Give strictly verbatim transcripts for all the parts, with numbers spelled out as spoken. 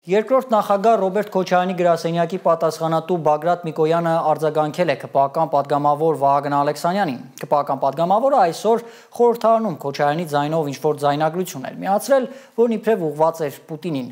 Երկրորդ նախագահ Ռոբերտ Քոչարյանի գրասենյակի պատասխանատու Բագրատ Միկոյանը արձագանքել է ԿՊԱ-կան պատգամավոր Վահագն Ալեքսանյանին։ ԿՊԱ-կան պատգամավորը այսօր խորհրդարանում Քոչարյանի ձայնով ինչ-որ ձայնագրություն էր միացրել, որն իբրև ուղղված էր Պուտինին։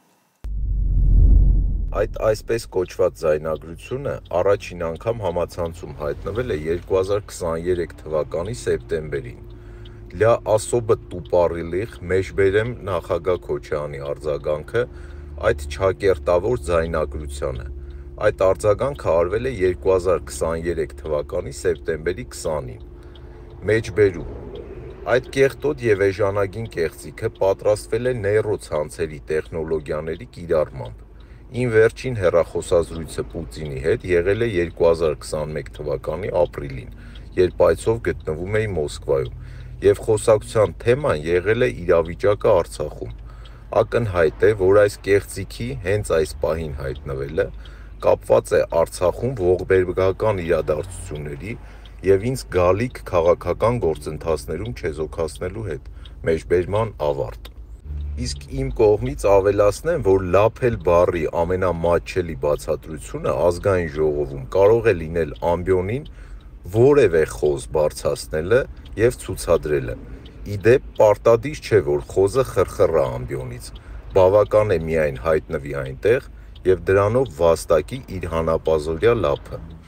Այդ այսպես կոչված ձայնագրությունը առաջին անգամ համացանցում հայտնվել է երկու հազար քսաներեք թվականի սեպտեմբերին։ Для особо тупорылых մեջբերեմ նախագահ Քոչարյանի արձագանքը այդ չակերտավոր ձայնագրությանը։ Այդ արձագանքը արվել է երկու հազար քսաներեք թվականի սեպտեմբերի քսանին։ Մեջբերում. Այդ կեղտոտ եւ էժանագին կեղծիքը պատրաստվել է նեյրոցանցերի տեխնոլոգիաների կիրառմամբ։ Իմ վերջին հեռախոսազրույցը Պուտինի հետ եղել է երկու հազար քսաներեք թվականի ապրիլին, երբ այցով գտնվում էի Մոսկվայում, եւ խոսակցության թեման եղել է իրավիճակը Արցախում։ Ակնհայտ է, որ այս կեղծիքի հենց այս պահին հայտնվելը կապված է Արցախում ողբերգական իրադարձությունների եւ ինձ գալիք քաղաքական գործընթացներում չեզոքացնելու հետ, մեջբերման ավարտ։ Իսկ իմ կողմից ավելացնեմ, որ լափել բառի ամենամատչելի բացատրությունը ազգային ժողովում կարող է լինել ամբիոնին որևէ խոզ բարձրացնելը եւ ցուցադրելը։ Իդեպ պարտադիր չէ, որ խոզը խրխռա ամբիոնից, բավական է միայն հայտնվի այնտեղ եւ դրանով վաստակի իր հանապազորյա լափը։